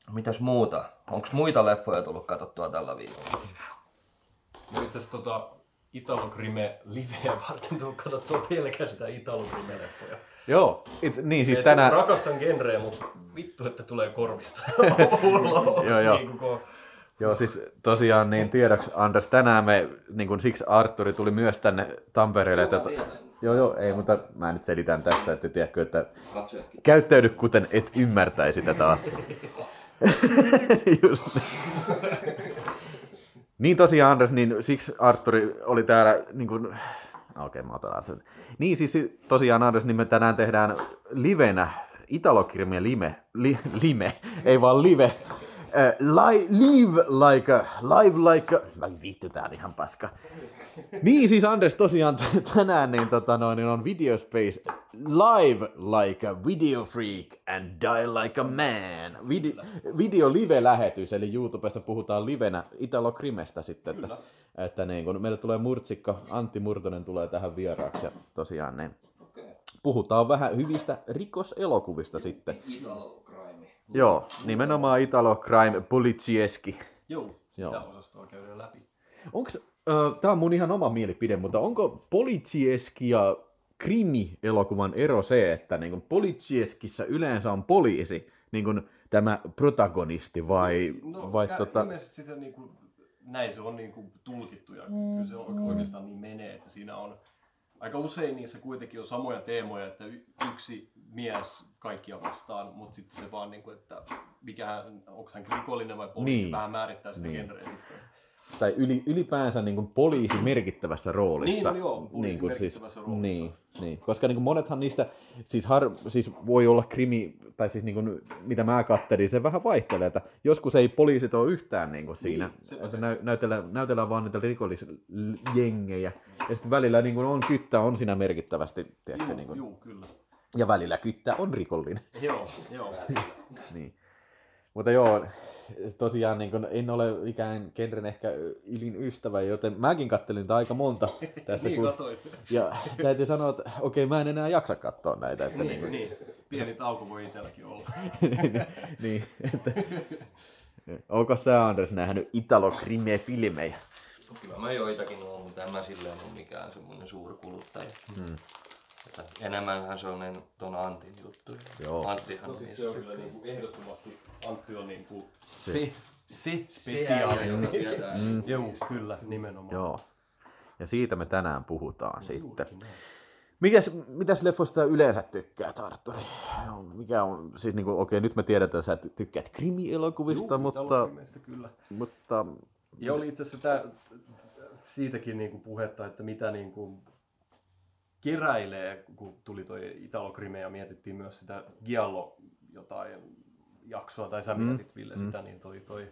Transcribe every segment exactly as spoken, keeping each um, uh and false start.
Mitäs muuta? Onks muita leffoja tullut katsottua tällä viikolla? No itse asiassa tota Italo-Krime liveä varten tullut katsottua pelkästään Italo-Krime-leffoja. Joo, it, niin siis Et tänään... Rakastan genreä, mutta vittu, että tulee korvista. Joo, joo. Joo, siis tosiaan niin tiedoksi Anders, tänään me, niin kuin siksi Arturi tuli myös tänne Tampereelle. Että... Joo, joo, ei, mutta mä nyt selitän tässä, että tiedätkö, että käyttäydy kuten et ymmärtäisi tätä. Just niin. Niin tosiaan Anders, niin siksi Arturi oli täällä niin kuin... Okei, okay, mä otan sen. Niin siis tosiaan Anders, niin me tänään tehdään livenä Italo-Krime lime, li, lime, ei vaan live. Uh, li, live like a, live like a, vai vittu tää on ihan paska. Niin siis Anders tosiaan t- tänään niin, tota, no, niin on Video Space live like a video freak and die like a man. Video, video live-lähetys, eli YouTubessa puhutaan livenä Italo-Krimestä sitten. Että, että niin, kun meille tulee murtsikko, Antti Murtonen tulee tähän vieraaksi ja tosiaan niin. Puhutaan vähän hyvistä rikoselokuvista sitten. Italo-Crime. Joo, nimenomaan Italo-Crime Polizieski. Joo, sitä Joo. osastoa käydään läpi. Onks, äh, tää on mun ihan oma mielipide, mutta onko Polizieski ja krimi-elokuvan ero se, että niin Polizieskissä yleensä on poliisi, niin kuin tämä protagonisti, vai... No, vai kä- tota... ilmeisesti sitä niin kuin, näin se on niin kuin tulkittu ja kyllä se on oikeastaan niin menee, että siinä on aika usein niissä kuitenkin on samoja teemoja, että y- yksi mies kaikkia vastaan, mutta sitten se vaan, niin kuin, että mikä, onko hän rikollinen vai poliisi, Niin. vähän määrittää sitä Niin. genreä sitten. Tai yli, ylipäänsä niin kuin poliisi merkittävässä roolissa. Niin, no joo, poliisi niin kuin merkittävässä siis, roolissa. Niin, niin, koska niin kuin monethan niistä, siis, har, siis voi olla krimi, tai siis niin kuin, mitä mä kattelin, se vähän vaihtelee, että joskus ei poliisit ole yhtään niin kuin siinä, Niin, että nä, näytellään, näytellään vaan niitä rikollisjengejä, ja sitten välillä niin kuin on kyttä, on siinä merkittävästi, tiedätkö, Juu, niin kuin, juu, kyllä. ja välillä kyttä on rikollinen. Joo, joo. Niin. Mutta joo, tosiaan niin kun en ole mikään genren ehkä ylin ystävä, joten mäkin kattelin tätä aika monta tässä. Niin kun... katoit. Ja täytyy sanoa, että okei, mä en enää jaksa katsoa näitä. Että Niin, niin, niin. Pieni tauko voi itselläkin olla. niin, että... Onko sä Anders nähnyt Italo-Krime-filmejä? Kyllä mä joitakin oon, mutta en mä silleen ole mikään semmonen suuri kuluttaja. Hmm. Että enemmänhän se on ne ton Antin juttu. Joo. Anttihan No on siis niin se on kyllä niinku ehdottomasti, Antti on niinku Se. se, se se spesiaalisti. tietää. Mm. Joo, kyllä, nimenomaan. Joo. Ja siitä me tänään puhutaan sitten. Mikäs, mitäs leffoista sä yleensä tykkäät, Arturi? Mikä on, siis niinku, okei, nyt me tiedetään, että sä tykkäät krimi-elokuvista, Juu, mutta... Italo-Krimeistä kyllä. mutta... Ja oli itse asiassa tää, siitäkin niinku puhetta, että mitä niinku keräilee, kun tuli toi Italo-Krime ja mietittiin myös sitä Giallo jotain jaksoa, tai sä mietit Ville mm. sitä, niin toi, toi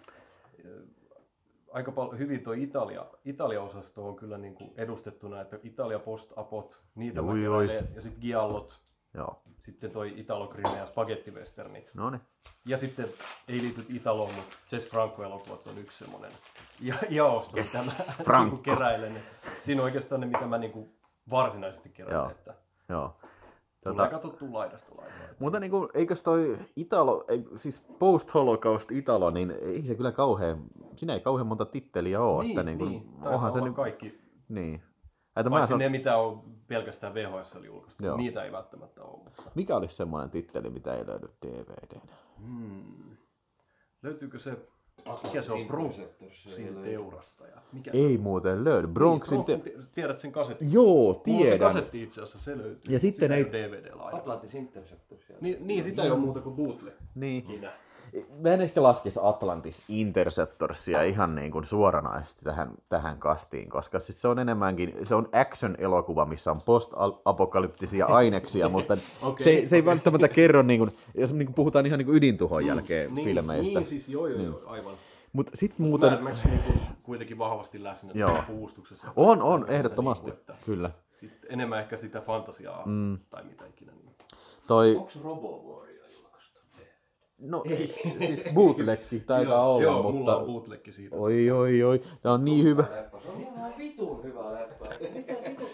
aika paljon hyvin toi Italia, Italia-osasto on kyllä niinku edustettuna, että Italia post-apot, niitä Oi, mä keräilen, ja sitten Giallot, Joo. sitten toi Italo-Krime ja spagettivesternit. Noniin. Ja sitten ei liity Italoon, mutta Cesc Franco-elokuvat on yksi semmoinen ja, jaosto, Yes, mitä mä Franco. niinku keräilen. Siinä on oikeastaan ne, mitä mä niinku varsinaisesti keräilen. Joo. Että Joo. tulee Tota, katsottua laidasta laitaan. mutta niinku, eikös toi Italo, ei, siis post-holocaust Italo, niin ei se kyllä kauhean, siinä ei kauhean monta titteliä ole. Niin, että niinku, niin. onhan se olla nyt, kaikki, niin. Että mä paitsi sanon, ne, mitä on pelkästään V H S oli julkaistu. Joo. Niitä ei välttämättä ole. Mutta... mikä olisi semmoinen titteli, mitä ei löydy D V D:nä? Hmm. Löytyykö se, mikä se on, Bronxin teurastaja? Mikä se Ei on? muuten löydy. Bronxin Bronxin te... te... Tiedät sen kasetin? Joo, Mulla on se tiedän. kasetti itse asiassa, se löytyy. Ja sitten Sitä ei- on D V D-laajalla. Atlantis Interceptor siellä. Niin, niin sitä ei ole muuta kuin bootleg. Niin. Minä. Mä en ehkä laskisi Atlantis Interceptorsia ihan niin kuin suoranaisesti tähän, tähän kastiin, koska siis se on enemmänkin, se on action-elokuva, missä on post-apokalyptisia aineksia, mutta Okei, se, se ei okei. välttämättä kerro, niin kuin, jos niin kuin puhutaan ihan niin kuin ydintuhon jälkeen Niin, filmeistä. niin siis joo, joo, joo aivan. Mutta sitten muuten, Mad Max niin kuitenkin vahvasti läsnä Joo. puvustuksessa. on, on, Missä ehdottomasti, niinku, että kyllä. sit enemmän ehkä sitä fantasiaa Mm. tai mitä ikinä. Niin. Toi, Onks Robowarrior julkaistu? no, siis bootlegki taitaa joo, olla, joo, mutta... mulla on bootlegki siitä. Oi, oi, oi, tää on niin hyvä. Leppa. Se on ihan vitun hyvä leppa. Mitä vitussa ne ei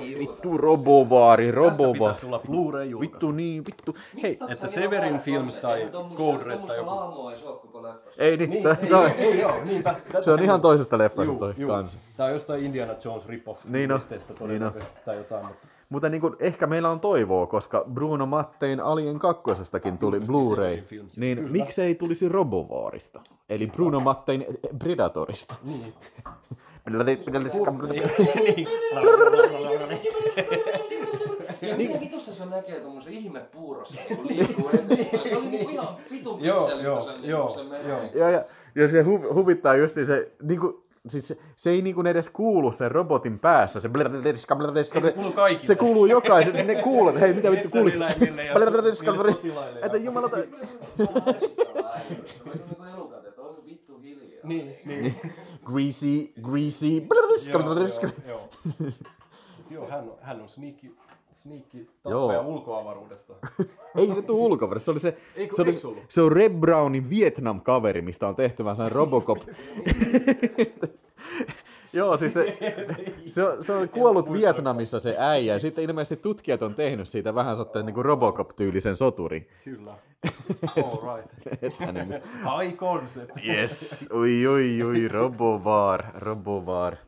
Ei vittu, Robovaari, Tästä Robovaari. pitäisi tulla Blu-ray-julkaisu. Vittu niin, vittu. Hei, Että Severin Films tai Code Red tai joku. Haamoa ei se ole koko leffassa. ei niin, Niin, tää- ei, tää- ei, ei oo, niinpä. se on ihan toisesta leffasta Juu, toi juu. kanssa. Tää on jostain Indiana Jones rip-off Niin on, listeestä niin todennäköisesti tai jotain, mutta Mutta niin kuin, ehkä meillä on toivoa, koska Bruno Mattein Alien kakkosestakin tuli Blu-ray, Severin Films. niin Kyllä. miksei tulisi Robovaarista? Eli Bruno Mattein Predatorista. niin. Mikä vitussa se näkee tommosen ihmepuurossa niinku liikkuu eteenpäin? Se oli niinku ihan vitun Joo, pikselistä joo, se, joo, niinku se joo. meni. Ja, ja, ja se hu, huvittaa just se, niin kuin, siis se, se ei niin kuin edes kuulu sen robotin päässä. Se, Ei se kuulu kaikille. se kuuluu jokaiselle. Ne kuulee, että hei mitä vittu kuulit. Metsäneläimille ja niille sotilaille. Että jumalata. Niinku elukat, että on vittu hiljaa. Niin, niin. Greasy, greasy. Joo, joo, joo. Joo, hän on, hän on sneaky, sneaky tappaja Joo. ulkoavaruudesta. Ei se tuu ulkovarista, se oli se, Eikö- se, oli, eiks ollut? se on Reb Brownin Vietnam-kaveri, mistä on tehty vähän sellainen Robocop. Joo, siis se, se, on, se on kuollut Vietnamissa se äijä, ja sitten ilmeisesti tutkijat on tehnyt siitä vähän sotten niin kuin Robocop-tyylisen soturin. Kyllä. All right. Että niin, High concept. yes, ui ui ui, Robovar, Robovar.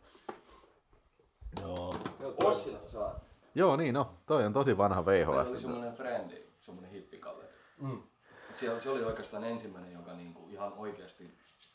Joo. Ossilla saa. Joo niin, no, toi on tosi vanha Meillä V H S. oli semmonen frendi, semmonen hippikaveri. Mm. Se, se oli oikeastaan ensimmäinen, joka niinku ihan oikeasti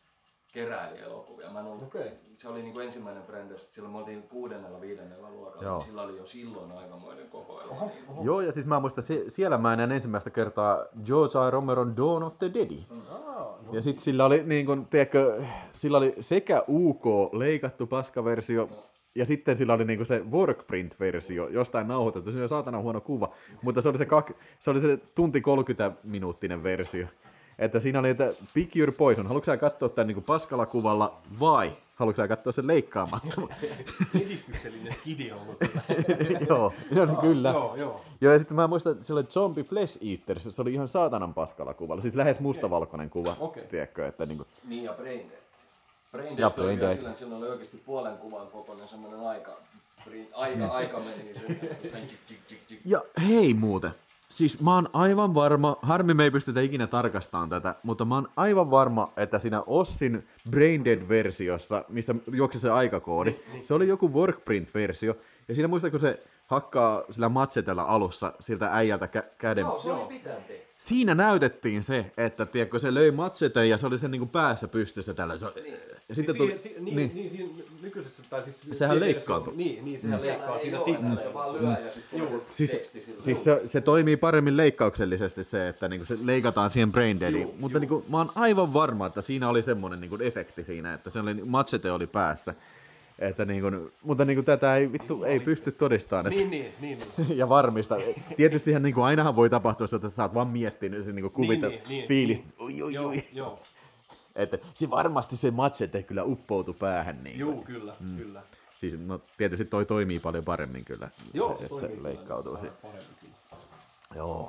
keräili elokuvia. Mä en ollut, Okei. Se oli niinku ensimmäinen frendi, silloin me oltiin kuudennella, viidennellä luokalla. Joo. Niin sillä oli jo silloin aikamoinen kokoelma. Niin. Joo, ja siis mä muistan, se, siellä mä näin ensimmäistä kertaa George R. Romeron Dawn of the Dead. Ah, no. Ja sit sillä oli, niin kun, tiedätkö, sillä oli sekä U K leikattu paskaversio, ja sitten sillä oli niinku se workprint-versio, jostain nauhoitettu. Se oli saatana huono kuva, mutta se oli se, kak, se, oli se tunti kolmekymmentä minuuttinen versio. Että siinä oli, että pick your poison. Haluatko sä katsoa tämän niinku paskalla kuvalla vai haluatko sä katsoa sen leikkaamatta? Edistyksellinen skidi on ollut kyllä. Joo, no, kyllä. Joo, joo. Joo, ja sitten mä muistan, että se oli Zombie Flesh Eater, se oli ihan saatanan paskalla kuvalla. Siis lähes mustavalkoinen kuva, Okei. tiedätkö, että niinku... Niin ja Brain Dead. Brain Ja Dead oli Brain vielä Dead. sillä, että siinä oli oikeasti puolen kuvan kokoinen semmonen aika. Aika, aika meni sen. Tsk, tsk, tsk, tsk. Ja hei muuten, siis mä oon aivan varma, harmi me ei pystytä ikinä tarkastamaan tätä, mutta mä oon aivan varma, että siinä Ossin Brain Dead-versiossa, missä juoksi se aikakoodi, se oli joku workprint-versio, ja siinä muistatko se hakkaa sillä machetella alussa siltä äijältä kä- käden. Joo, se oli pitempi. Siinä näytettiin se, että tiedätkö, se löi macheten ja se oli sen niinku päässä pystyssä tällä. Se, ja sitten tuli, Siihen- si- niin, niin. niin, siinä nykyisessä, tai siis... Sehän siinä leikkaantuu. versiossa- Niin, niin, sehän leikkaa Ei siinä oo tikkuun. enää, se vaan lyö ja sitten tulee se Siis, teksti sillä. siis se, se toimii paremmin leikkauksellisesti se, että niinku se leikataan siihen brain deadiin. Juu, Mutta niinku, mä oon aivan varma, että siinä oli semmoinen niinku efekti siinä, että se oli, machete oli päässä. Että niinku, mutta niinku tätä ei, vittu, ei pysty todistamaan. Että, Niin, niin, niin. niin. ja varmista. Tietysti niinku, ainahan voi tapahtua, että sä oot vaan miettinyt, se niinku kuvita niin, niin, fiilistä. Ui, ui, Joo, ui. joo. Että se varmasti se machete kyllä uppoutui päähän. Niin Juu, kyllä, kyllä. Siis no, tietysti toi toimii paljon paremmin kyllä. Joo, se, se että toimii se kyllä leikkautuu. vähän Si- paremmin kyllä. Joo.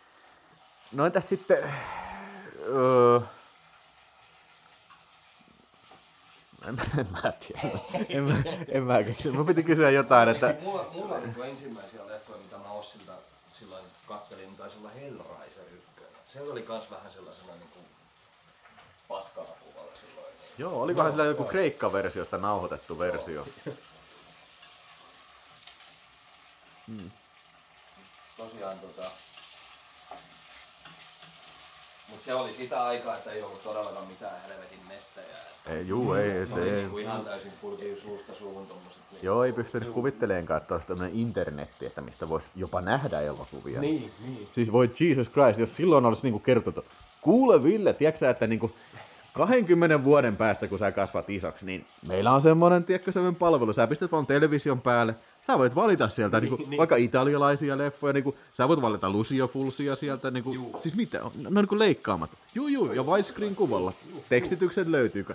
No entäs sitten... Öö... En, en mä tiedä. En mä, en mä keksi. Mun piti kysyä jotain, että... Mulla, mulla on niinku ensimmäisiä leffoja, mitä mä Ossilta silloin kattelin, taisi olla Hellraiser ykkönen. Se oli kans vähän sellaisena niinku paskana kuvalla silloin. Niin. Joo, olikohan sillä joku Kreikka-versiosta nauhoitettu versio? Tosiaan tota... Mut se oli sitä aikaa, että ei ollut todellakaan mitään helvetin mettejä. Ei, juu, ei. Se oli Se, niinku ihan täysin kulki suusta suuhun tommoset. Niin. joo, ei pystynyt kuvitteleenkaan, että olisi tämmöinen internetti, että mistä voisi jopa nähdä elokuvia. Niin, niin. Siis voi Jesus Christ, jos silloin olisi niinku kerrottu, että kuule Ville, tiedätkö sä, että niinku kahdenkymmenen vuoden päästä, kun sä kasvat isoksi, niin meillä on semmoinen, tiedätkö, semmoinen palvelu. Sä pistät vaan television päälle, sä voit valita sieltä niin, niinku, niin. vaikka italialaisia leffoja, niinku, sä voit valita Lucio Fulcia sieltä, niinku, siis mitä, ne on niinku leikkaamat. Juu, juu, ja widescreen kuvalla. Tekstitykset löytyykö?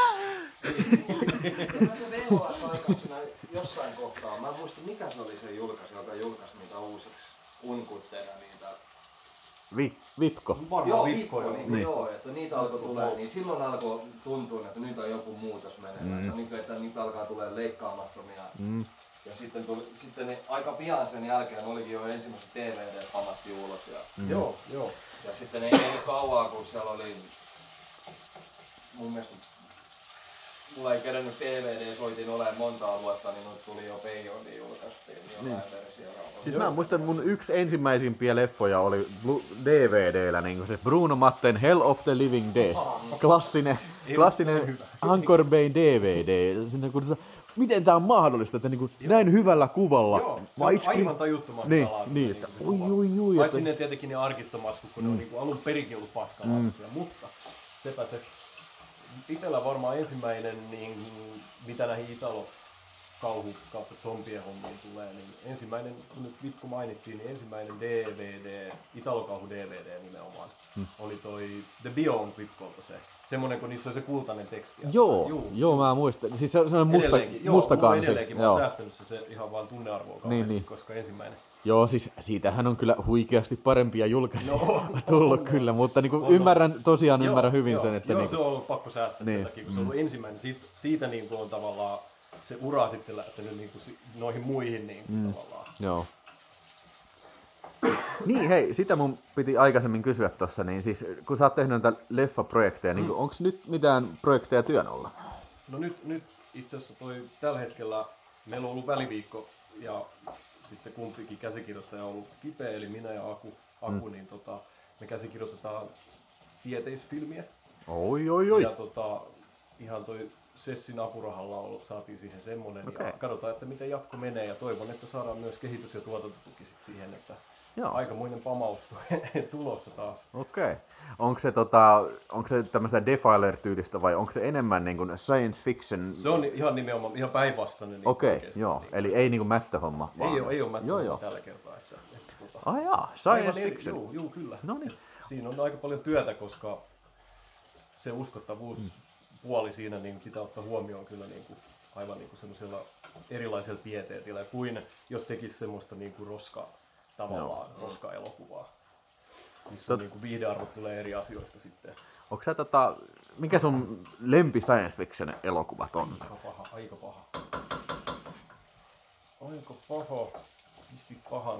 Kyllä se V H S-aikaisena jossain kohtaa, mä en muista mikä se oli se julkaisu, joka julkaisi niitä uusiksi unkutteina niitä. Vi, Vipko. Varmaan Joo, Vipko, Vipko, joo. niin, joo, että niitä alkoi tulee, niin silloin alkoi tuntua, että nyt on joku muutos menemään. Mm. Se on niin, että niitä alkaa tulee leikkaamattomia. Mm. Ja sitten, tuli, sitten ne, aika pian sen jälkeen olikin jo ensimmäiset D V D pamattiin ulos. Ja, mm. Joo, joo. Ja sitten ei mennyt kauaa, kun siellä oli mun mielestä mulla ei kerennyt D V D-soitin olemaan montaa vuotta, niin nyt tuli jo Peijoniin julkaistiin jotain niin. versioita. Siis mä muistan, mun yksi ensimmäisimpiä leffoja oli D V D:llä, niin se Bruno Matten Hell of the Living Dead. Klassinen, klassinen Anchor Bay D V D. Sinne, kun, miten tää on mahdollista, että niin näin hyvällä kuvalla. Joo, se on iskri... aivan tajuttomasti niin, laatu. Niin, että ui ui ui. Paitsi ne tietenkin ne arkistomaskut, kun mm. ne on niin alun perinkin ollut paskalaatuja, mm. mutta sepä se. Itellä varmaan ensimmäinen, niin, mitä näihin Italo kauhu kautta zombien hommiin tulee, niin ensimmäinen, kun nyt Vitku mainittiin, niin ensimmäinen D V D, Italo kauhu D V D nimenomaan, hmm. oli toi The Beyond Vitkolta se. Semmonen, kun niissä oli se kultainen teksti. Joo, Juu. joo mä muistan. Siis se on musta, musta kansi. Joo, edelleenkin. Mä oon säästänyt se, se ihan vaan tunnearvoa kauheasti, niin, niin. koska ensimmäinen. Joo, siis siitähän on kyllä huikeasti parempia julkaisuja no, tullut no, kyllä, mutta niin kuin ymmärrän, tosiaan joo, ymmärrän hyvin joo, sen, että... Joo, niin se on ollut pakko säästää niin. sen takia, kun se on ollut ensimmäinen. Siitä, siitä niin kuin on tavallaan se ura sitten lähtenyt niin kuin noihin muihin niin kuin mm. tavallaan. Joo. Niin hei, sitä mun piti aikaisemmin kysyä tuossa, niin siis kun sä oot tehnyt näitä leffaprojekteja, niin mm. onko nyt mitään projekteja työn alla? No nyt, nyt itse asiassa toi tällä hetkellä meillä on ollut väliviikko ja sitten kumpikin käsikirjoittaja on ollut kipeä, eli minä ja Aku, Aku mm. niin tota, me käsikirjoitetaan tieteisfilmiä. Oi, oi, oi. Ja tota, ihan toi Sessin apurahalla on, saatiin siihen semmonen okay. ja katsotaan, että miten jatko menee ja toivon, että saadaan myös kehitys- ja tuotantotuki siihen, että joo. aikamoinen pamaus tulossa taas. Okei. Okay. Onko se, tota, onko se tämmöistä Defiler-tyylistä vai onko se enemmän niin kuin science fiction? Se on ihan nimenomaan ihan päinvastainen. Niin Okei, okay, joo. Niin. Eli ei niin kuin mättöhomma. Ei ole, ei ole mättöhomma tällä kertaa. Että, että, tuota... Ah jaa, science eri, fiction. Joo, joo, kyllä. Noniin. Siinä on aika paljon työtä, koska se uskottavuus mm. puoli siinä niin pitää ottaa huomioon kyllä niin kuin, aivan niin kuin semmoisella erilaisella pieteetillä kuin jos tekisi semmoista niin kuin roska tavallaan no. roska-elokuvaa. Missä Tot... niin viihdearvot tulee eri asioista sitten. Onko sä tota, mikä sun lempi science fiction elokuvat on? Aika paha, aika paha. Aika paha. Pisti pahan.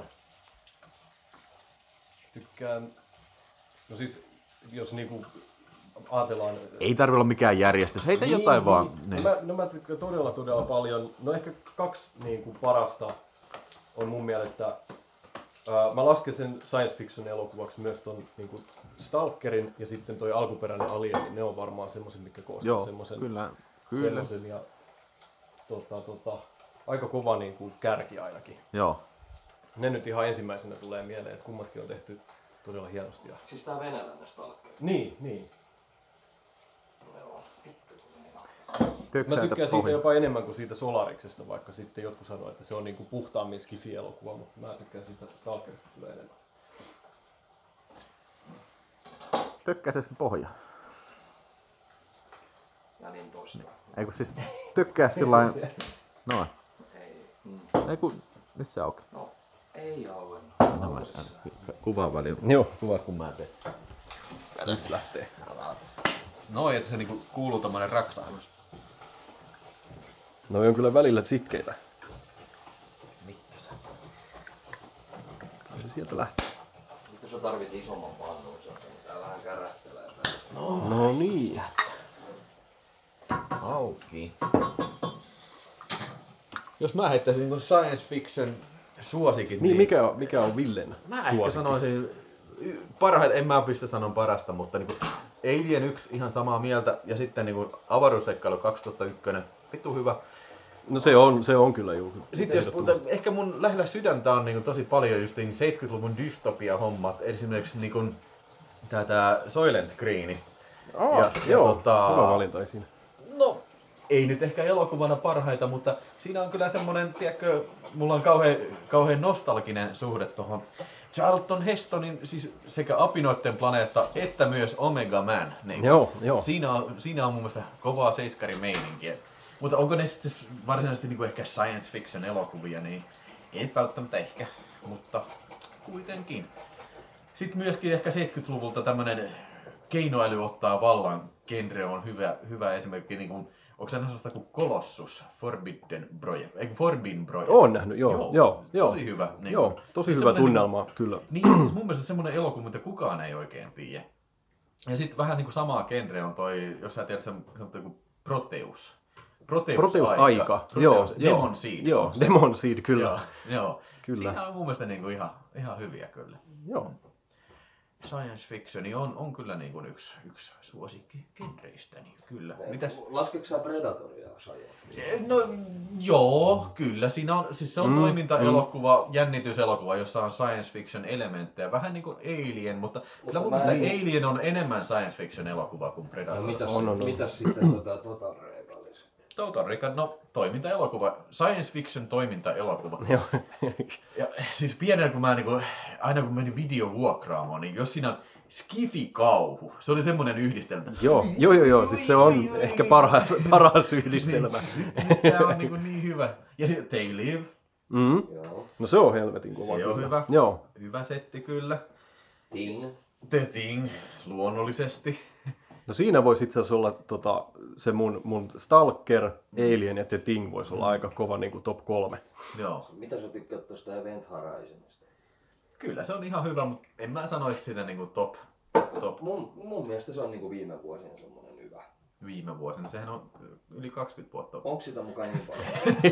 Tykkään, no siis jos niinku ajatellaan... Ei tarvitse olla mikään järjestys, heitä niin, jotain niin. vaan. Niin. No, mä, no mä tykkään todella todella paljon, no ehkä kaksi niinku parasta on mun mielestä, ää, mä lasken sen science fiction elokuvaksi myös ton niinku Stalkerin ja sitten toi alkuperäinen Alien, ne on varmaan semmoisen, mitkä koostaa semmoisen. Kyllä, kyllä. Semmoisen ja tota, tota, aika kova niinku kärki ainakin. Joo. Ne nyt ihan ensimmäisenä tulee mieleen, että kummatkin on tehty todella hienosti. Siis tää venäläinen Stalker. Niin, niin. Joo. Mä tykkään siitä jopa enemmän kuin siitä Solariksesta, vaikka sitten jotkut sanoo, että se on niinku puhtaammin skifi-elokuva, mutta mä tykkään siitä Stalkerista kyllä enemmän. Tykkää se pohja. Ja niin tosiaan. Ei kun siis tykkää sillain... Noin. Ei. Mm. Ei kun... Nyt se auki. No, ei auki. No mä kuvaan väliin. Joo. Kuvaa kun mä teen. Nyt lähtee. Noin, että se niinku kuuluu tommonen raksahdus. No on kyllä välillä sitkeitä. Vittu sä. Se sieltä lähtee. Nyt sä tarvit isomman pannun, se on tää vähän kärähtelee. No, no niin. Auki. Jos mä heittäisin niin science fiction suosikit, niin... niin Mikä on, mikä on Villen mä suosikki? ehkä sanoisin, parhaiten, en mä pysty sanomaan parasta, mutta niin kuin Alien yksi ihan samaa mieltä ja sitten niin kuin Avaruusseikkailu kaksituhattayksi, vittu hyvä. No se on, se on kyllä juu. Sitten jos puhutaan, ehkä mun lähellä sydäntä on niin kuin tosi paljon just niin seitsemänkymmentäluvun dystopia-hommat, esimerkiksi niin kuin tää, tää Soylent Green. Oh, ja, joo, ja tota, hyvä valinta siinä. No, ei nyt ehkä elokuvana parhaita, mutta siinä on kyllä semmonen, tiedätkö, mulla on kauhean, kauhean nostalginen suhde tuohon Charlton Hestonin, siis sekä Apinoitten planeetta että myös Omega Man. Niin joo, joo. Siinä on, siinä on mun mielestä kovaa seiskarimeininkiä. Mutta onko ne sitten varsinaisesti niin kuin ehkä science fiction elokuvia, niin ei välttämättä ehkä, mutta kuitenkin. Sitten myöskin ehkä seitsemänkymmentäluvulta tämmönen keinoäly ottaa vallan genre on hyvä, hyvä esimerkki, niin kuin onko se nähnyt sitä kuin Colossus, Forbidden Project, ei Forbidden Project? Oon nähnyt, joo. Joo, joo, joo. Tosi hyvä. Niin joo, tosi siis hyvä tunnelma, niin, kyllä. Niin, siis mun mielestä semmoinen elokuva, mitä kukaan ei oikein tiedä. Ja sitten vähän niin kuin samaa genre on toi, jos sä tiedät, se on joku Proteus. Proteus, Proteus aika. aika. Proteus, joo, Demon Seed. Joo, Demon Seed, kyllä. Joo, joo. Kyllä. Siinä on mun mielestä niin kuin ihan, ihan hyviä kyllä. Joo. Science fictioni on, on kyllä niin kuin yksi, yksi suosikki genreistäni, kyllä. Mitäs? Laskeeko sä Predatoria science? No joo, kyllä. Siinä on, siis se on mm, toimintaelokuva, mm. jännityselokuva, jossa on science fiction elementtejä. Vähän niin kuin Alien, mutta, mutta kyllä mun mielestä en... Alien on enemmän science fiction elokuva kuin Predator. No, mitäs, on, on, on. mitäs sitten tota, Total Recall? Total Recall, no toimintaelokuva, science fiction toimintaelokuva. Ja siis pienenä kun mä niinku, aina kun menin videovuokraamoon, niin jos siinä on skifi-kauhu, se oli semmoinen yhdistelmä. Joo, joo, joo, joo, siis se on ehkä parha, paras yhdistelmä. Tämä on niin, niin hyvä. Ja sitten They Live. Mm. No se on helvetin kova. Se on kyllä. hyvä. Joo. Hyvä setti kyllä. Ting. The Thing, luonnollisesti. No siinä voisi itse asiassa olla tota, se mun, mun Stalker, Alien ja The Thing voisi olla aika kova niin kuin top kolme. Joo. Mitä sä tykkäät tuosta Event Horizonista? Kyllä se on ihan hyvä, mutta en mä sanoisi sitä niin kuin top. top. Mun, mun mielestä se on niin kuin viime vuosina semmoinen hyvä. Viime vuosina? Sehän on yli kaksikymmentä vuotta. Onko sitä mukaan niin paljon?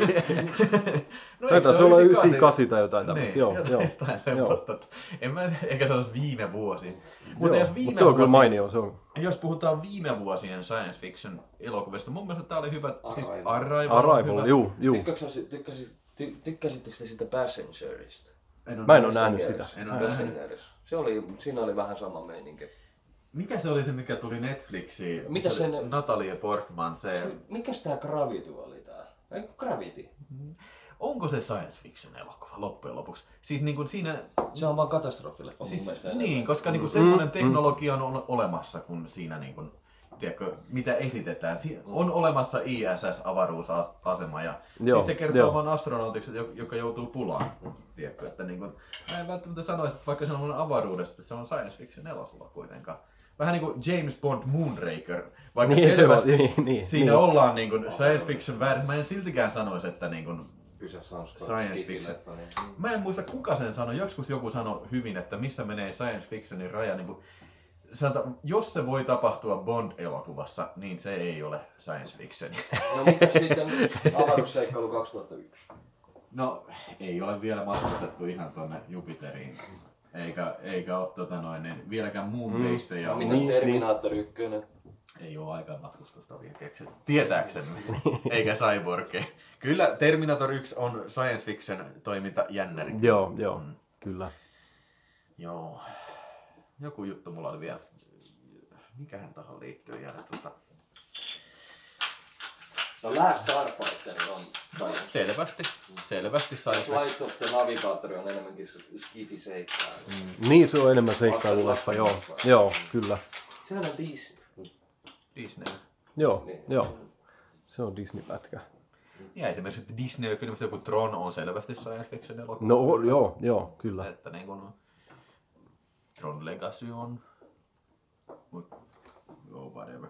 No, taitaa se olla yhdeksänkymmentäkahdeksan tai jotain tämmöistä. Niin, joo, joo. Jotain semmoista. En mä eikä sanoisi viime vuosi. Mutta jos viime Mut se on vuosi, kyllä mainio. Se on. Jos puhutaan viime vuosien science fiction elokuvista, mun mielestä tää oli hyvä. Arrival. Siis Arrival, Arrival, juu, juu. Tykkäsit, tykkäsittekö te siitä Passengerista? En Mä en ole nähnyt sitä. En ole nähnyt. Se oli, siinä oli vähän sama meininki. Mikä se oli se, mikä tuli Netflixiin? Mitä se sen... Natalie Portman, se... se mikäs tää Gravity oli tää? Eikö Gravity? Onko se science fiction elokuva loppujen lopuksi? Siis niin kuin siinä... Se on vaan katastrofille. Siis, niin, koska niin kuin semmoinen teknologia on olemassa, kun siinä niin kuin, tiedätkö, mitä esitetään. Siinä on olemassa I S S-avaruusasema ja joo, siis se kertoo joo. vaan astronautiksi, joka joutuu pulaan. Tiedätkö, että niin kuin, mä en välttämättä sanoisi, että vaikka se on avaruudesta, että se on science fiction elokuva kuitenkaan. Vähän niin kuin James Bond Moonraker, vaikka niin, selvästi se on, niin, niin, siinä niin. ollaan niin kuin science fiction väärin. Mä en siltikään sanoisi, että niin kuin science fiction. Mä en muista kuka sen sanoi, joskus joku sanoi hyvin, että missä menee science fictionin raja. Niin kuin, sanota, jos se voi tapahtua Bond-elokuvassa, niin se ei ole science fiction. No mitä sitten avaruusseikkailu kaksituhattayksi? No ei ole vielä matkustettu ihan tonne Jupiteriin. Eikä, eikä ole tota noin, niin vieläkään Moonbaseja. Mm. No, mitäs Terminator yksi? Ei ole aikaa matkustusta vielä keksitty. Tietääksemme. Eikä Cyborgia. Kyllä Terminator yksi on science fiction toiminta jännäri. Joo, joo, mm. kyllä. Joo. Joku juttu mulla oli vielä. Mikähän tähän liittyy jäädä tota... No Last Starfighter on science. Selvästi. Selvästi science fiction. Light of the Navigator on enemmänkin skifi-seikkailu. Mm. Niin, se on enemmän seikkailuleffa, joo. Joo, kyllä. Sehän on Disney. Disney. Joo, niin. Joo. Se on Disney-pätkä. Ja esimerkiksi Disney-filmistä joku Tron on selvästi science fiction elokuva. No joo, joo, kyllä. Että niin kun Tron Legacy on... Joo, whatever.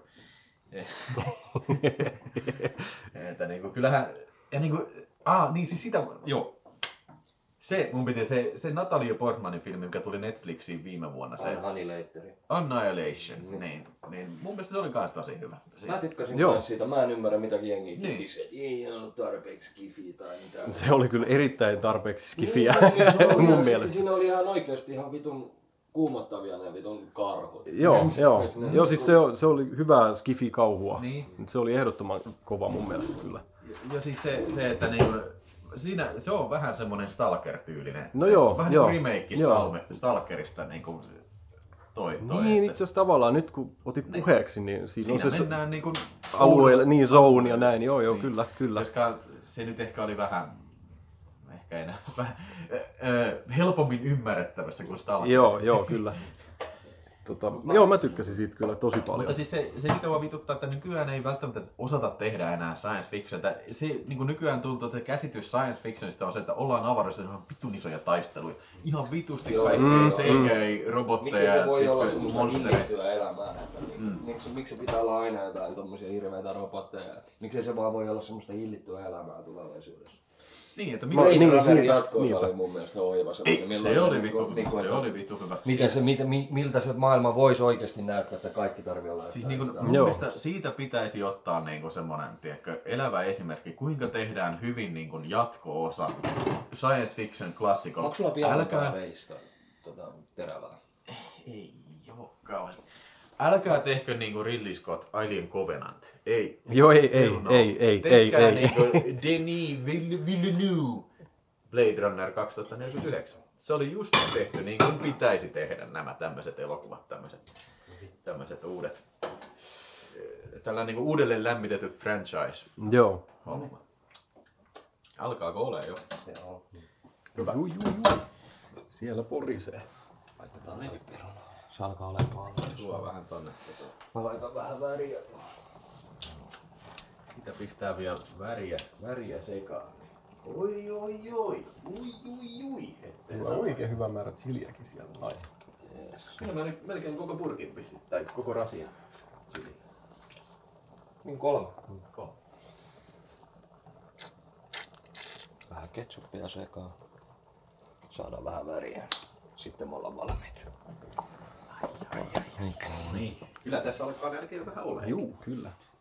Että niinku kyllähän... Ja niinku... Ah, niin siis sitä... Joo. Se, mun piti se, se Natalie Portmanin filmi, mikä tuli Netflixiin viime vuonna. Se Annihilation. Annihilation, mm. niin, niin. Mun mielestä se oli kans tosi hyvä. Siis... Mä tykkäsin myös siitä. Mä en ymmärrä mitä jengi niin. kitisi, että ei ollut tarpeeksi skifiä tai mitään. Se oli kyllä erittäin tarpeeksi skifiä niin, mun ihan, mielestä. Siinä oli ihan oikeesti ihan vitun kuumottavia ne vitun karhut. Joo, joo. joo siis se, se oli hyvää skifi-kauhua. Niin. Se oli ehdottoman kova mun mielestä kyllä. Ja, ja siis se, se että niinku... Siinä se on vähän semmoinen Stalker-tyylinen. No joo, vähän joo, niin kuin remake joo. Stalkerista niin kuin toi, toi. Niin, että... itse asiassa tavallaan nyt kun otit niin. puheeksi, niin siinä, siinä on se mennään niin kuin alueelle, niin zone ja näin. Joo, joo, niin. kyllä, kyllä. Koska se nyt ehkä oli vähän, ehkä enää, vähän äh, helpommin ymmärrettävässä kuin Stalker. Joo, joo, kyllä. Tota, joo, mä tykkäsin siitä kyllä tosi paljon. Mutta siis se, se mikä vaan vituttaa, että nykyään ei välttämättä osata tehdä enää science fictionta. Se niin kuin nykyään tuntuu, että käsitys science fictionista on se, että ollaan avaruudessa ihan vitun isoja taisteluja. Ihan vitusti kaikkea, mm, C G I, robotteja, miten se voi olla monstereita. hillittyä elämää? Että, mm. niin, miksi, miksi se pitää olla aina jotain tommosia hirveitä robotteja? Miksei se vaan voi olla semmoista hillittyä elämää tulevaisuudessa? Niin, että Blade mikä... Runnerin jatkoosa oli mun mielestä oiva semmoinen. Ei, se oli vittu hyvä, se oli vittu hyvä. Miten se, mit, miltä se maailma voisi oikeasti näyttää, että kaikki tarvii olla. Siis niin kuin, mun mielestä siitä pitäisi ottaa niin kuin semmoinen, tiedätkö, elävä esimerkki, kuinka tehdään hyvin niin kuin jatko-osa science fiction klassikko. Onko sulla pian reistä tota, terävää? Ei joo kauheasti. Älkää tehkö niinku Ridley Scott Alien Covenant. Ei. Joo, ei, ei, no. ei, ei, Tehkää ei, niinku Denis Villeneuve Blade Runner kaksituhattaneljäkymmentäyhdeksän. Se oli just tehty niin kuin pitäisi tehdä nämä tämmöiset elokuvat, tämmöiset, tämmöiset uudet, tällainen niinku uudelleen lämmitetty franchise. Joo. Homma. Alkaako ole jo? Joo. Hyvä. Juu, juu, juu. Siellä porisee. Laitetaan leviperunaa. Se alkaa olemaan paljon. Tuo vähän tonne. Mä laitan vähän väriä tuohon. Sitä pistää vielä väriä, väriä sekaan. Oi, oi, oi. Ui, ui, ui. Se on oikein hyvä määrä chiliäkin siellä laissa. Yes. Kyllä mä melkein koko purkin pistin, tai koko rasia. Chili. Niin kolme. Kolme. Vähän ketsuppia sekaan. Saadaan vähän väriä. Sitten me ollaan valmiit. Ai, ai, ai. Niin. Kyllä tässä alkaa melkein vähän olla. Juu, kyllä.